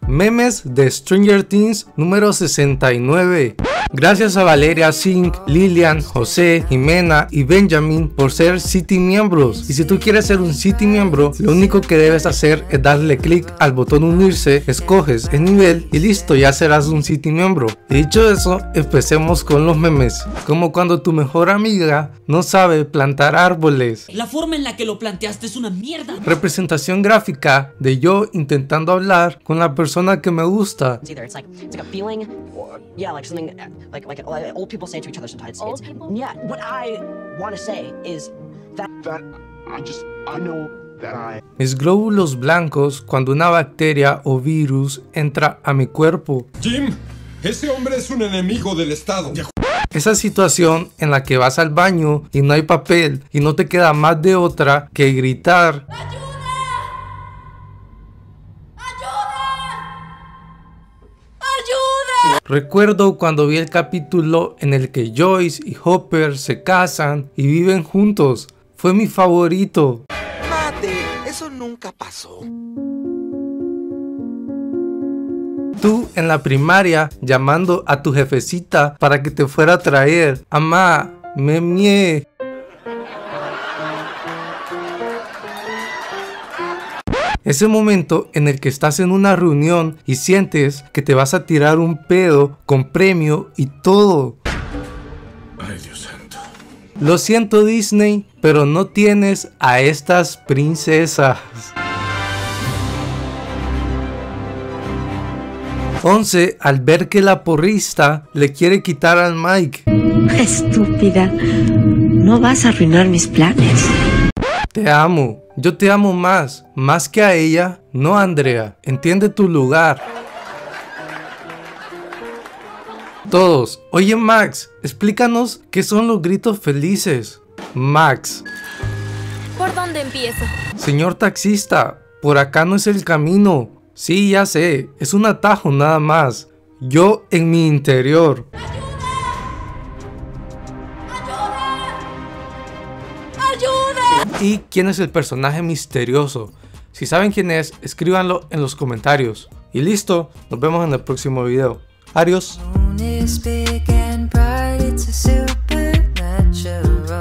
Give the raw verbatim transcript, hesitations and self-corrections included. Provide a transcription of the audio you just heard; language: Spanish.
Memes de Stranger Things número sesenta y nueve. Gracias a Valeria, Zink, Lilian, José, Jimena y Benjamin por ser City miembros. Y si tú quieres ser un City miembro, lo único que debes hacer es darle clic al botón unirse, escoges el nivel y listo, ya serás un City miembro. Y dicho eso, empecemos con los memes. Como cuando tu mejor amiga no sabe plantar árboles. La forma en la que lo planteaste es una mierda. Representación gráfica de yo intentando hablar con la persona que me gusta. Yeah, like something like like old people say to each other sometimes. Old people? Yeah, what I want to say is that that I just I know that I Mis glóbulos blancos cuando una bacteria o virus entra a mi cuerpo. Jim, ese hombre es un enemigo del Estado. Esa situación en la que vas al baño y no hay papel y no te queda más de otra que gritar. Recuerdo cuando vi el capítulo en el que Joyce y Hopper se casan y viven juntos. Fue mi favorito. Mate, eso nunca pasó. Tú en la primaria llamando a tu jefecita para que te fuera a traer. Amá, me mié. Ese momento en el que estás en una reunión y sientes que te vas a tirar un pedo con premio y todo. Ay, Dios santo. Lo siento, Disney, pero no tienes a estas princesas. Once, al ver que la porrista le quiere quitar al Mike. Estúpida, no vas a arruinar mis planes. Te amo, yo te amo más, más que a ella. No, Andrea, entiende tu lugar. Todos, oye Max, explícanos qué son los gritos felices. Max. ¿Por dónde empiezo? Señor taxista, por acá no es el camino. Sí, ya sé, es un atajo nada más. Yo en mi interior. ¿Y quién es el personaje misterioso? Si saben quién es, escríbanlo en los comentarios. Y listo, nos vemos en el próximo video. Adiós.